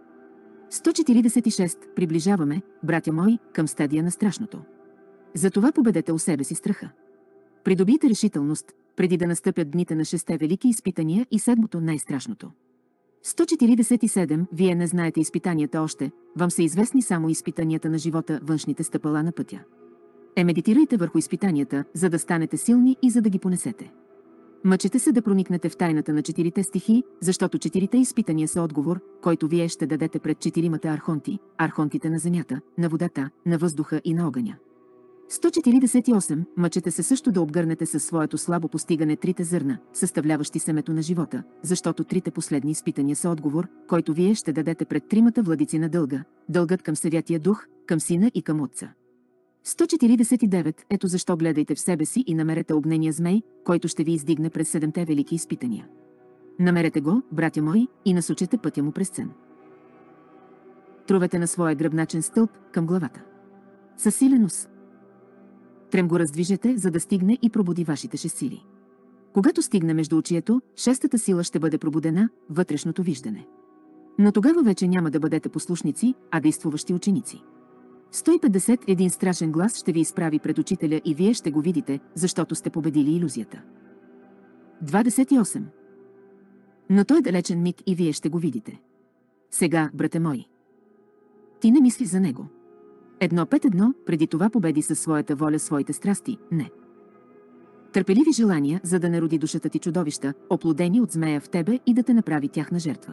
146. Приближаваме, братя мои, към стадия на страшното. Затова победете у себе си страха. Придобийте решителност, преди да настъпят дните на 6 велики изпитания и 7-то най-страшното. 147. Вие не знаете изпитанията още, вам са известни само изпитанията на живота, външните стъпала на пътя. Медитирайте върху изпитанията, за да станете силни и за да ги понесете. Мъчете се да проникнете в тайната на 4 стихии, защото 4 изпитания са отговор, който вие ще дадете пред 4 архонти, архонтите на земята, на водата, на въздуха и на огъня. 148. Мъчете се също да обгърнете със своето слабо постигане 3 зърна, съставляващи семето на живота, защото 3 последни изпитания са отговор, който вие ще дадете пред 3 владици на дълга, дългът към Святия Дух, към Сина и към Отца. 149. Ето защо гледайте в себе си и намерете огнения змей, който ще ви издигне през 7 велики изпитания. Намерете го, братя мои, и насочете пътя му през цен. Трувете на своя гръбначен стълб към главата. Със силен ус. Трем го раздвижете, за да стигне и пробуди вашите 6 сили. Когато стигне между очието, 6-та сила ще бъде пробудена, вътрешното виждане. Но тогава вече няма да бъдете послушници, а действуващи ученици. 150. Един страшен глас ще ви изправи пред учителя и вие ще го видите, защото сте победили илюзията. 28. Но той е далечен миг и вие ще го видите. Сега, брате мой, ти не мисли за него. 1.5.1. Преди това победи със своята воля своите страсти, не. Търпеливи желания, за да не роди душата ти чудовища, оплодени от змея в тебе и да те направи тяхна жертва.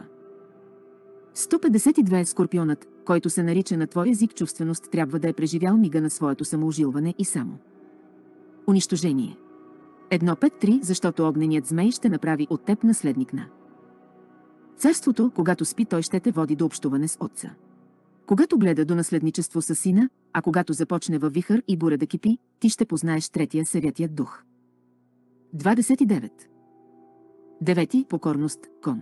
152. Скорпионът, който се нарича на твой език чувственост, трябва да е преживял мига на своето самоужилване и само унищожение. 1.5.3. Защото огненият змей ще направи от теб наследник на царството, когато спи, той ще те води до общуване с Отца. Когато гледа до наследничество със Сина, а когато започне във вихър и буря да кипи, ти ще познаеш третия Святият Дух. 29. 9. Покорност, кон.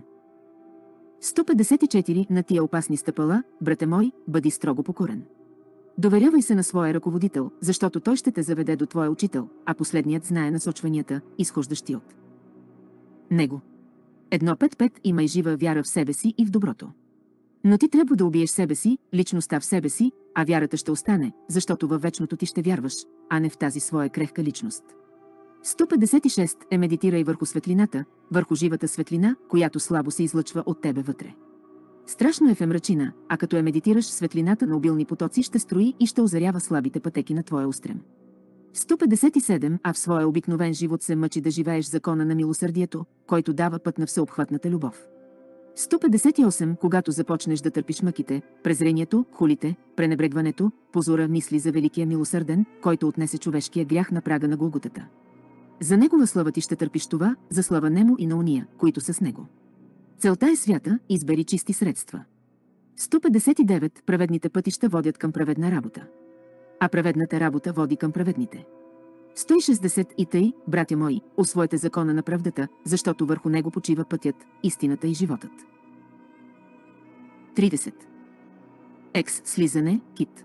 154. На тия опасни стъпала, брате мой, бъди строго покорен. Доверявай се на своя ръководител, защото той ще те заведе до твоя учител, а последният знае насочванията, изхождащи от него. 1.5.5. Имай жива вяра в себе си и в доброто. Но ти трябва да убиеш себе си, личността в себе си, а вярата ще остане, защото във вечното ти ще вярваш, а не в тази своя крехка личност. 156. Медитирай върху светлината, върху живата светлина, която слабо се излъчва от тебе вътре. Страшно е в мрачина, а като медитираш, светлината на обилни потоци ще строи и ще озарява слабите пътеки на твоя устрем. 157. А в своя обикновен живот се мъчи да живееш закона на милосърдието, който дава път на всеобхватната любов. 158. Когато започнеш да търпиш мъките, презрението, хулите, пренебрегването, позора, мисли за великия милосърден, който отнесе човешкия грях на прага на Голготата. За негова слава ти ще търпиш това, за слава нему и на уния, които са с него. Целта е свята, избери чисти средства. 159. Праведните пътища водят към праведна работа. А праведната работа води към праведните. 160. И тъй, братя мои, усвойте закона на правдата, защото върху него почива пътят, истината и животът. 30. Екс слизане, кит.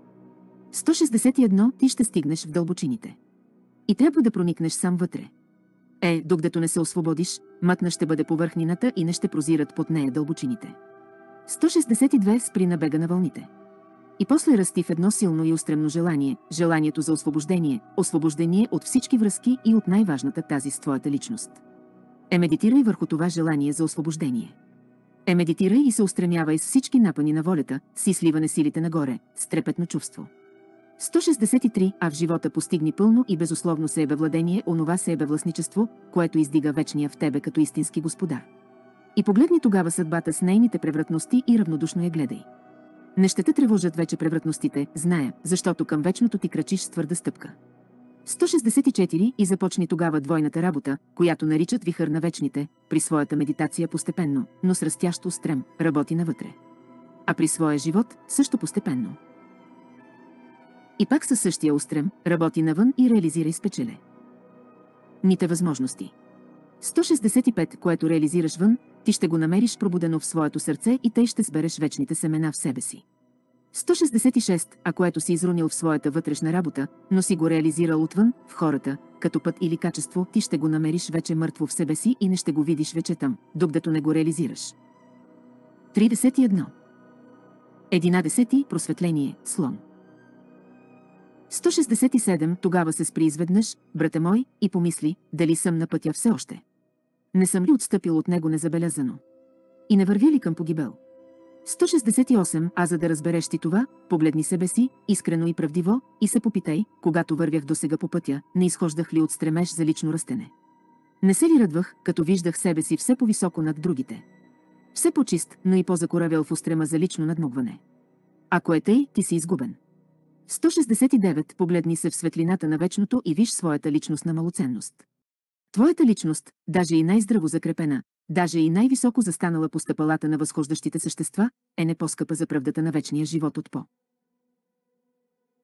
161. Ти ще стигнеш в дълбочините. И трябва да проникнеш сам вътре. Докато не се освободиш, мътна ще бъде повърхнината и не ще прозират под нея дълбочините. 162. Спри на бега на вълните. И после расти в едно силно и устремно желание, желанието за освобождение от всички връзки и от най-важната тази с твоята личност. Медитирай върху това желание за освобождение. Медитирай и се устремявай с всички напъни на волята, с изливане силите нагоре, с трепетно чувство. 163. А в живота постигни пълно и безусловно себевладение, онова себевластничество, което издига вечния в тебе като истински господар. И погледни тогава съдбата с нейните превратности и равнодушно я гледай. Не ще те тревожат вече превратностите, зная, защото към вечното ти крачиш с твърда стъпка. 164. И започни тогава двойната работа, която наричат вихър на вечните, при своята медитация постепенно, но с растящ устрем, работи навътре. А при своя живот също постепенно. И пак със същия устрем, работи навън и реализирай спечеле ните възможности. 165. Което реализираш вън, ти ще го намериш пробудено в своето сърце и тъй ще сбереш вечните семена в себе си. 166. А което си изрунил в своята вътрешна работа, но си го реализирал отвън, в хората, като път или качество, ти ще го намериш вече мъртво в себе си и не ще го видиш вече там, докато не го реализираш. 31. 11. Просветление, слон. 167. Тогава се спри изведнъж, брате мой, и помисли, дали съм на пътя все още. Не съм ли отстъпил от него незабелязано? И не вървя ли към погибел? 168. А за да разбереш ти това, погледни себе си, искрено и правдиво, и се попитай, когато вървях досега по пътя, не изхождах ли от стремеж за лично растене? Не се ли радвах, като виждах себе си все по-високо над другите? Все по-чист, но и по-закоравял в устрема за лично надмогване. Ако е тъй, ти си изгубен. 169. Погледни се в светлината на вечното и виж своята личностна малоценност. Твоята личност, даже и най-здраво закрепена, даже и най-високо застанала по стъпалата на възхождащите същества, е не по-скъпа за правдата на вечния живот от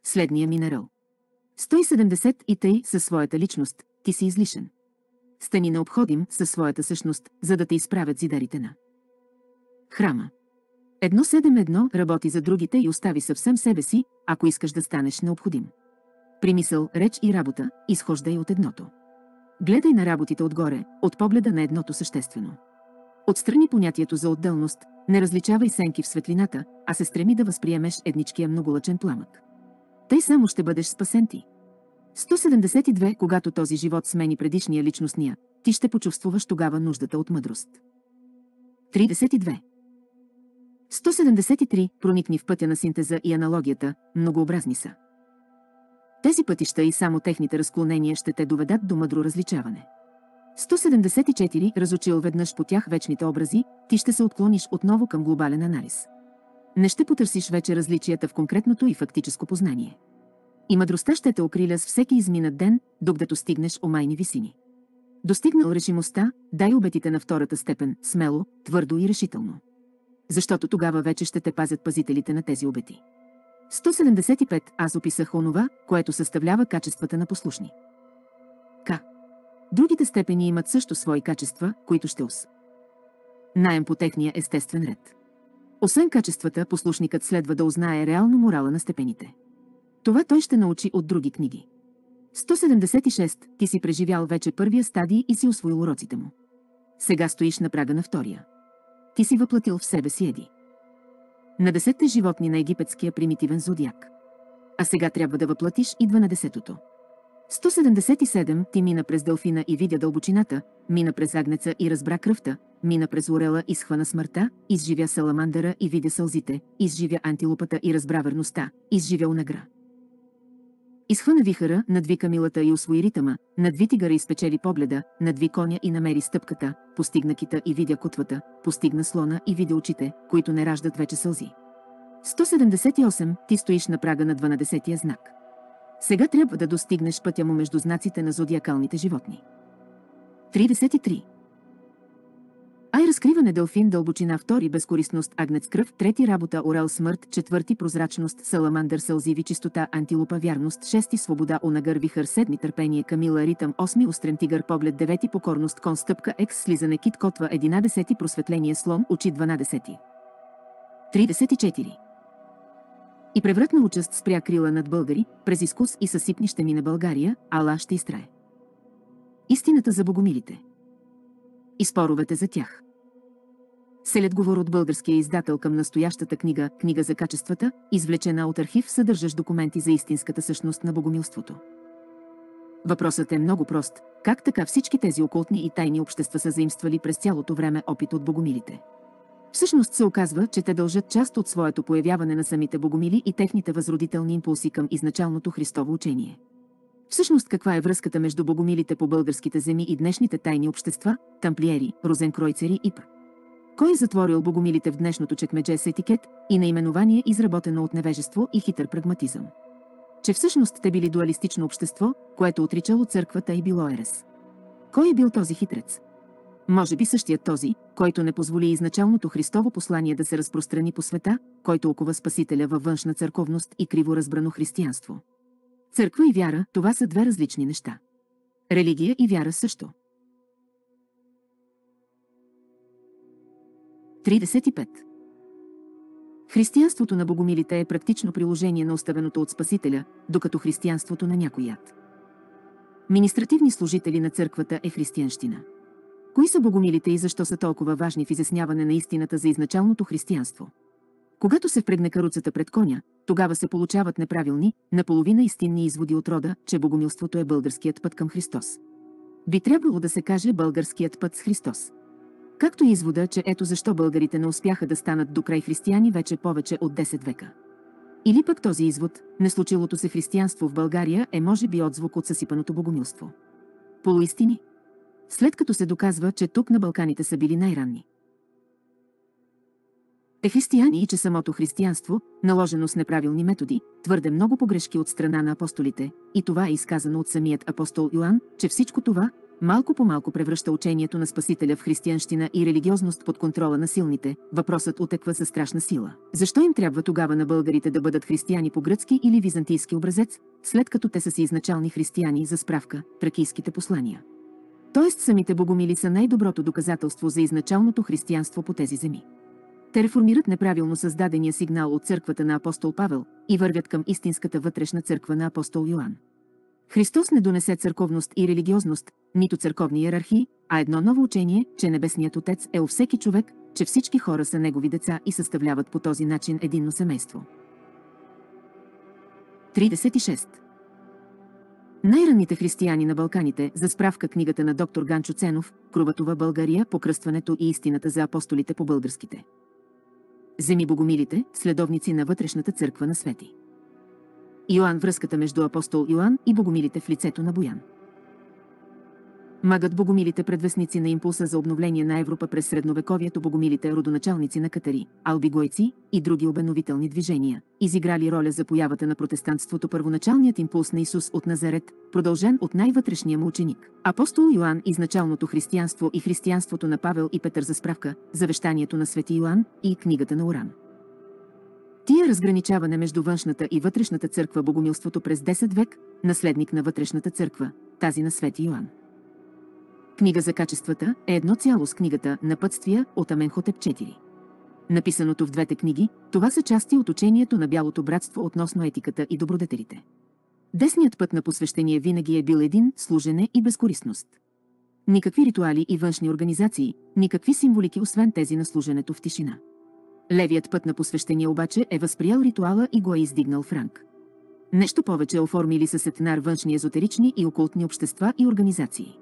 следния минерал. 170 и тъй със своята личност, ти си излишен. Стани необходим със своята същност, за да те изправят зидарите на храма. 171 работи за другите и остави съвсем себе си, ако искаш да станеш необходим. При мисъл, реч и работа, изхождай от едното. Гледай на работите отгоре, от погледа на едното съществено. Отстрани понятието за отделност, не различавай сенки в светлината, а се стреми да възприемеш едничкия многолъчен пламък. Тъй само ще бъдеш спасен ти. 172. Когато този живот смени предишния личностния, ти ще почувствуваш тогава нуждата от мъдрост. 32. 173. Проникни в пътя на синтеза и аналогията, многообразни са тези пътища и само техните разклонения ще те доведат до мъдро различаване. 174. Разучил веднъж по тях вечните образи, ти ще се отклониш отново към глобален анализ. Не ще потърсиш вече различията в конкретното и фактическо познание. И мъдростта ще те окриля с всеки изминат ден, докато стигнеш омайни висини. Достигнал решимостта, дай обетите на втората степен, смело, твърдо и решително. Защото тогава вече ще те пазят пазителите на тези обети. 175. Аз описах онова, което съставлява качествата на послушни. Другите степени имат също свои качества, които ще наем по техния естествен ред. Освен качествата, послушникът следва да узнае реално морала на степените. Това той ще научи от други книги. 176. Ти си преживял вече първия стадий и си усвоил уроците му. Сега стоиш на прага на втория. Ти си въплатил в себе си еди на 10 животни на египетския примитивен зодиак. А сега трябва да въплатиш и 12-тото. 177. Ти мина през делфина и видя дълбочината, мина през агнеца и разбра кръвта, мина през орела и схвана смъртта, изживя саламандъра и видя сълзите, изживя антилопата и разбра верността, изживя онагра. Изхвана вихъра, надви камилата и усвои ритъма, надви тигъра и спечели погледа, надви коня и намери стъпката, постигна кита и видя котвата, постигна слона и видя очите, които не раждат вече сълзи. 178. Ти стоиш на прага на 12-тия знак. Сега трябва да достигнеш пътя му между знаците на зодиакалните животни. 33. Ай разкриване делфин, дълбочина, 2 безкористност, агнец, кръв, 3 работа, орел, смърт, 4 прозрачност, саламандър, сълзиви, чистота, антилопа, вярност, 6 свобода, онагър, вихър, 7 търпение, камила, ритъм, 8 острен тигър, поглед, 9 покорност, кон, стъпка, екс, слизане, кит, котва, 11 просветление, слон, очи, 12. 34. И превратна участ спря крила над българи, през изкус и съсипни ще мине България, Ала ще изтрае истината за богомилите и споровете за тях. Селят говор от българския издател към настоящата книга, книга за качествата, извлечена от архив, съдържащ документи за истинската същност на богомилството. Въпросът е много прост. Как така всички тези окултни и тайни общества са заимствали през цялото време опит от богомилите? Всъщност се оказва, че те дължат част от своето появяване на самите богомили и техните възродителни импулси към изначалното Христово учение. Всъщност каква е връзката между богомилите по българските земи и днешните тайни общества, тамплиери, розенкройцери и Кой е затворил богомилите в днешното чекмедже с етикет и наименование, изработено от невежество и хитър прагматизъм? Че всъщност те били дуалистично общество, което отричало църквата и било ерес. Кой е бил този хитрец? Може би същият този, който не позволи изначалното Христово послание да се разпространи по света, който окува Спасителя във външна църковност и криво разбрано християнство. Църква и вяра, това са две различни неща. Религия и вяра също. 35. Християнството на богомилите е практично приложение на оставеното от Спасителя, докато християнството на някой яд. Министративни служители на църквата е християнщина. Кои са богомилите и защо са толкова важни в изясняване на истината за изначалното християнство? Когато се впрегне каруцата пред коня, тогава се получават неправилни, наполовина истинни изводи от рода, че богомилството е българският път към Христос. Би трябвало да се каже българският път с Христос. Както и извода, че ето защо българите не успяха да станат до край християни вече повече от 10 века. Или пък този извод, неслучилото се християнство в България е може би отзвук от съсипаното богомилство. Полуистини. След като се доказва, че тук на Балканите са били най-ранни християни и че самото християнство, наложено с неправилни методи, твърде много погрешки от страна на апостолите, и това е изказано от самият апостол Йоан, че всичко това, малко по малко превръща учението на Спасителя в християнщина и религиозност под контрола на силните, въпросът отеква със страшна сила. Защо им трябва тогава на българите да бъдат християни по гръцки или византийски образец, след като те са си изначални християни, за справка, тракийските послания? Тоест самите богомили са най-доброто доказателство за изначалното християнство по тези земи. Те реформират неправилно създадения сигнал от църквата на апостол Павел и вървят към истинската вътрешна църква на апостол Йоан. Христос не донесе църковност и религиозност, нито църковни иерархии, а едно ново учение, че Небесният Отец е у всеки човек, че всички хора са негови деца и съставляват по този начин единно семейство. 36. Най-ранните християни на Балканите, за справка книгата на доктор Ганчо Ценов, Кръватова България, покръстването и истината за апостолите по българските земи, богомилите, следовници на вътрешната църква на Свети Йоан, връзката между апостол Йоан и богомилите в лицето на Боян. Магът богомилите, предвестници на импулса за обновление на Европа през средновековието, богомилите, родоначалници на катари, албигойци и други обновителни движения, изиграли роля за появата на протестантството, първоначалният импулс на Исус от Назарет, продължен от най-вътрешния му ученик. Апостол Йоан, изначалното християнство и християнството на Павел и Петър, за справка, завещанието на Свети Йоан и книгата на Оран. Тия разграничаване между външната и вътрешната църква, богомилството през 10 век, наследник на вътрешната църква, тази на Свети Йоан. Книга за качествата е едно цяло с книгата Напътствия от Аменхотеп 4. Написаното в двете книги, това са части от учението на Бялото братство относно етиката и добродетелите. Десният път на посвещение винаги е бил един – служене и безкористност. Никакви ритуали и външни организации, никакви символики, освен тези на служенето в тишина. Левият път на посвещение обаче е възприял ритуала и го е издигнал в ранг. Нещо повече, оформили със сетнар външни езотерични и окултни общества и организации.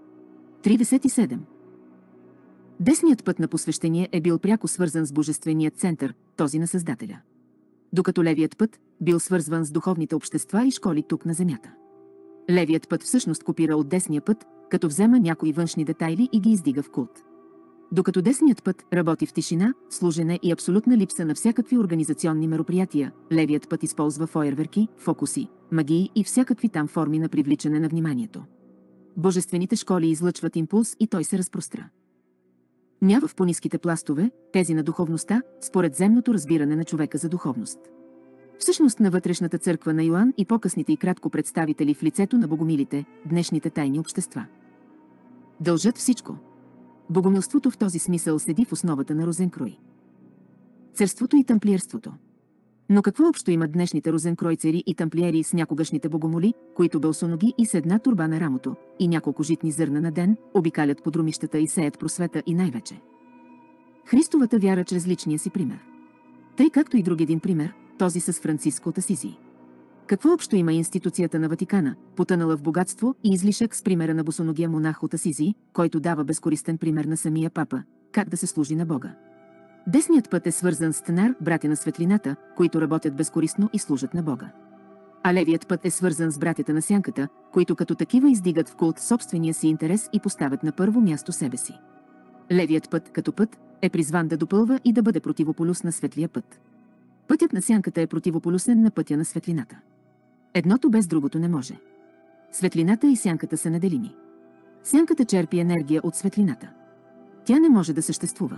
37. Десният път на посвещение е бил пряко свързан с божественият център, този на Създателя. Докато левият път бил свързван с духовните общества и школи тук на земята. Левият път всъщност копира от десния път, като взема някои външни детайли и ги издига в култ. Докато десният път работи в тишина, служене и абсолютна липса на всякакви организационни мероприятия, левият път използва фойерверки, фокуси, магии и всякакви там форми на привличане на вниманието. Божествените школи излъчват импулс и той се разпростра. Няма в по-ниските пластове, тези на духовността, според земното разбиране на човека за духовност. Всъщност на вътрешната църква на Йоан и по-късните и кратко представители в лицето на богомилите, днешните тайни общества дължат всичко. Богомилството в този смисъл седи в основата на Розенкрой. Царството и тамплиерството. Но какво общо имат днешните розенкройцери и тамплиери с някогашните богомоли, които бълсоноги и с една турба на рамото и няколко житни зърна на ден, обикалят подромищата и сеят просвета и най-вече Христовата вяра чрез личния си пример. Тъй както и друг един пример, този с Франциско от Асизий. Какво общо има институцията на Ватикана, потънала в богатство и излишък, с примера на босоногия монах от Асизий, който дава безкористен пример на самия папа, как да се служи на Бога? Десният път е свързан с Тенар, братя на светлината, които работят безкористно и служат на Бога. А левият път е свързан с братята на сянката, които като такива издигат в култ собствения си интерес и поставят на първо място себе си. Левият път, като път, е призван да допълва и да бъде противополюс на светлия път. Пътят на сянката е противополюсен на пътя на светлината. Едното без другото не може. Светлината и сянката са неделими. Сянката черпи енергия от светлината. Тя не може да съществува.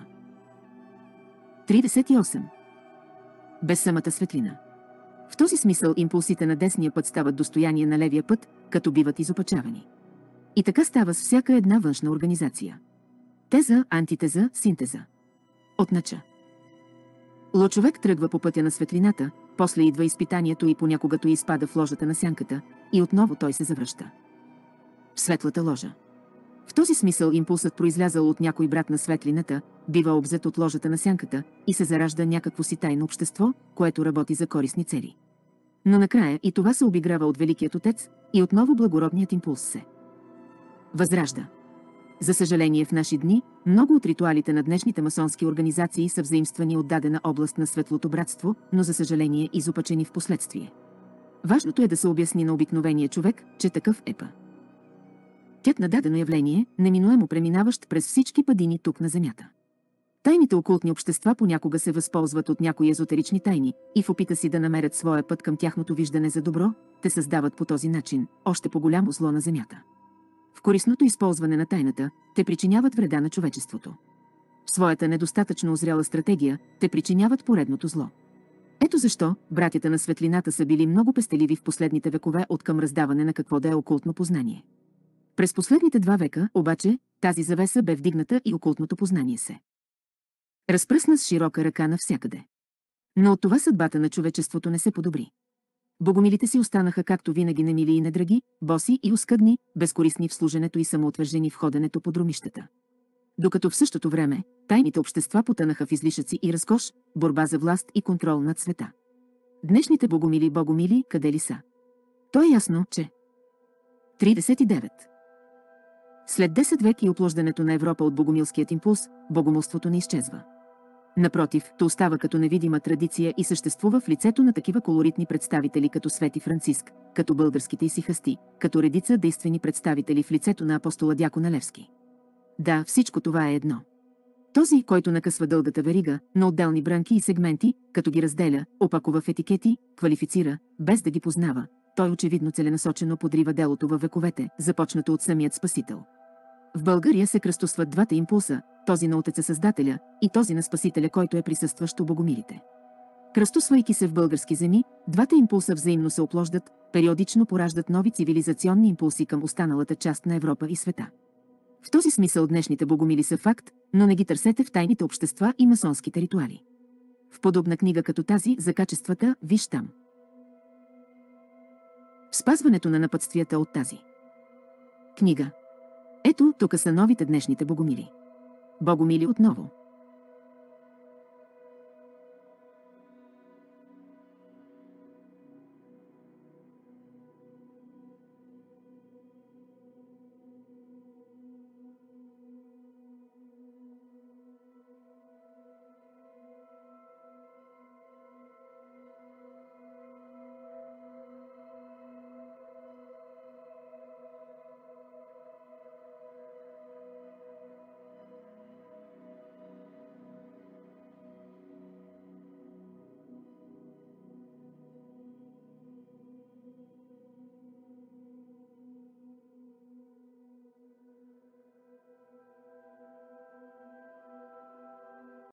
38. Без самата светлина. В този смисъл импулсите на десния път стават достояние на левия път, като биват изопачавани. И така става с всяка една външна организация. Теза, антитеза, синтеза. Отнача. Човек тръгва по пътя на светлината, после идва изпитанието и понякога той изпада в ложата на сянката, и отново той се завръща в светлата ложа. В този смисъл импулсът, произлязал от някой брат на светлината, бива обзет от ложата на сянката и се заражда някакво си тайно общество, което работи за корисни цели. Но накрая и това се обиграва от Великият Отец и отново благородният импулс се възражда. За съжаление, в наши дни много от ритуалите на днешните масонски организации са взаимствани от дадена област на светлото братство, но за съжаление изопачени в последствие. Важното е да се обясни на обикновения човек, че такъв е тят на дадено явление, неминуемо преминаващ през всички падини тук на земята. Тайните окултни общества понякога се възползват от някои езотерични тайни и в опита си да намерят своя път към тяхното виждане за добро, те създават по този начин още по-голямо зло на земята. в корисното използване на тайната, те причиняват вреда на човечеството. В своята недостатъчно озряла стратегия, те причиняват поредното зло. Ето защо братята на светлината са били много пестеливи в последните векове от към раздаване на какво да е окултно познание. През последните 2 века, обаче, тази завеса бе вдигната и окултното познание се разпръсна с широка ръка навсякъде. Но от това съдбата на човечеството не се подобри. Богомилите си останаха както винаги немили и недраги, боси и оскъдни, безкорисни в служенето и самоотвържени в ходенето по друмищата. Докато в същото време тайните общества потънаха в излишъци и разкош, борба за власт и контрол над света. Днешните богомили, къде ли са? То е ясно, че 39. След 10 век и оплождането на Европа от богомилският импулс, богомолството не изчезва. Напротив, то остава като невидима традиция и съществува в лицето на такива колоритни представители като Свети Франциск, като българските исихасти, като редица действени представители в лицето на апостола Дякона Левски. Да, всичко това е едно. Този, който накъсва дългата верига на отделни брънки и сегменти, като ги разделя, опакова в етикети, квалифицира, без да ги познава, той очевидно целенасочено подрива делото във вековете, започнато от самият Спасител. В България се кръстосват двата импулса, този на Отеца Създателя и този на Спасителя, който е присъстващ у богомилите. Кръстосвайки се в български земи, двата импулса взаимно се оплождат, периодично пораждат нови цивилизационни импулси към останалата част на Европа и света. В този смисъл днешните богомили са факт, но не ги търсете в тайните общества и масонските ритуали. В подобна книга като тази за качествата, виж там. Спазването на напътствията от тази книга. Ето, тук са новите днешните богомили. Богомили отново.